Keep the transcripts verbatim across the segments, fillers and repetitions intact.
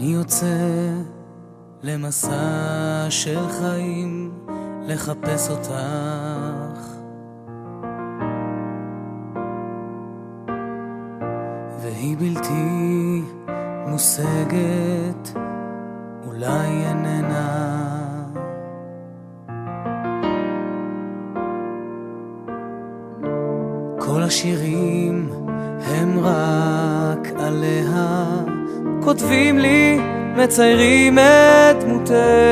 אני יוצא למסע של חיים לחפש אותך, והיא בלתי מושגת, אולי איננה. כל השירים הם רק עליה, כותבים לי, מציירים את דמותך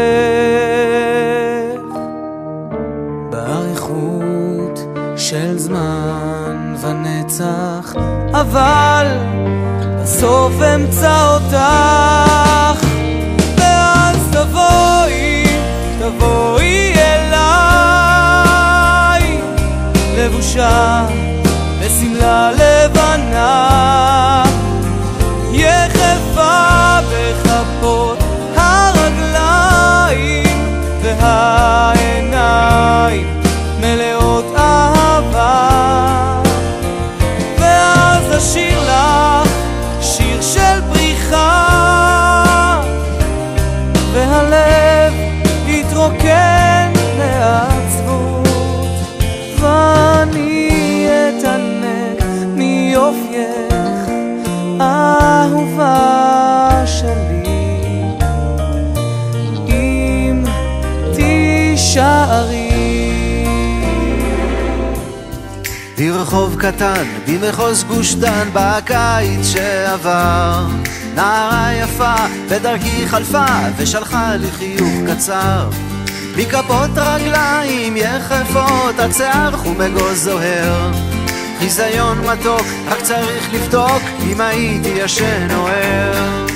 באריכות של זמן ונצח, אבל בסוף אמצא אותך. ואז תבואי, תבואי אליי, לבושה בסמלה לבנה, יחפה בכפות הרגליים, והעיניים מלאות אהבה. ואז אשיר לך שיר של פריחה, והלב יתרוקן מעצבות, ואני אתענק מיופייך אהובה שלי, אם תישארי. ברחוב קטן במחוז גוש דן בקיץ שעבר, נערה יפה בדרכי חלפה ושלחה לי חיוך קצר, מכפות רגליים יחפות עד שיער חומגו זוהר, חיזיון מתוק רק צריך לבדוק אם הייתי ישן או ער.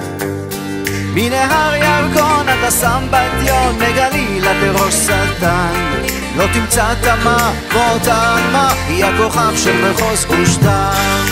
מנהר ירקון עד הסמבטיון, מגליל עד לראש סרטן, לא תמצא תמה כמו אותה עלמה, היא הכוכב של מחוז גוש דן.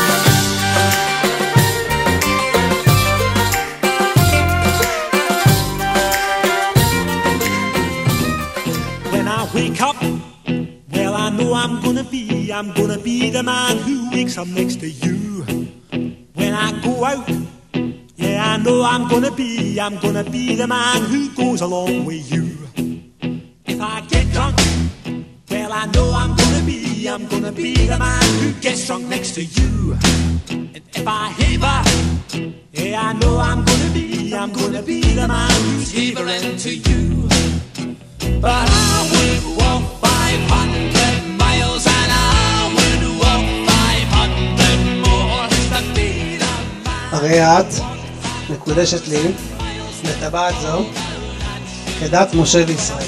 When I wake up, well I know I'm gonna be, I'm gonna be the man who wakes up next to you. When I go out, yeah I know I'm gonna be, I'm gonna be the man who goes along with you. If I get drunk, well I know I'm gonna be, I'm gonna be the man who gets drunk next to you. And if I heaver, yeah I know I'm gonna be, I'm gonna be the man who's heavering to you. But I would walk five hundred miles and I would walk five hundred more to be the man. הרי את מקודשת לי בטבעת זו כדת משה וישראל.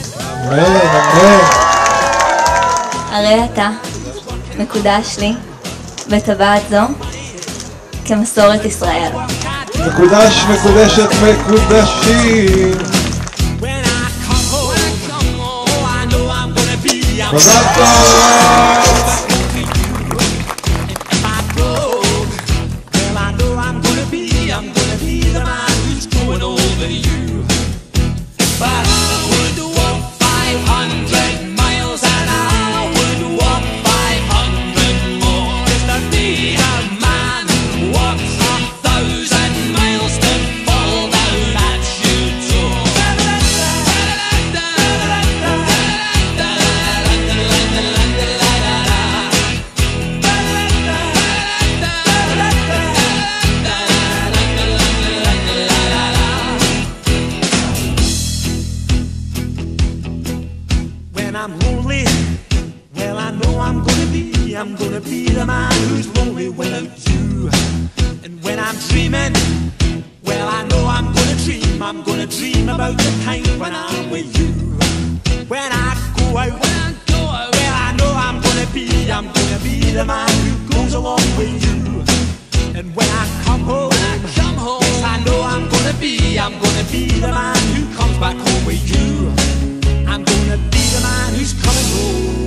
הרי אתה מקודש לי בטבעת זו כמסורת ישראל. מקודש, מקודשת, מקודשים. מזל טוב! I'm gonna be the man who's lonely without you. And when I'm dreaming, well I know I'm gonna dream, I'm gonna dream about the time when I'm with you. When I go out, when I go out, well I know I'm gonna be, I'm gonna be the man who goes along with you. And when I come home, when I come home, yes I know I'm gonna be, I'm gonna be the man who comes back home with you. I'm gonna be the man who's coming home.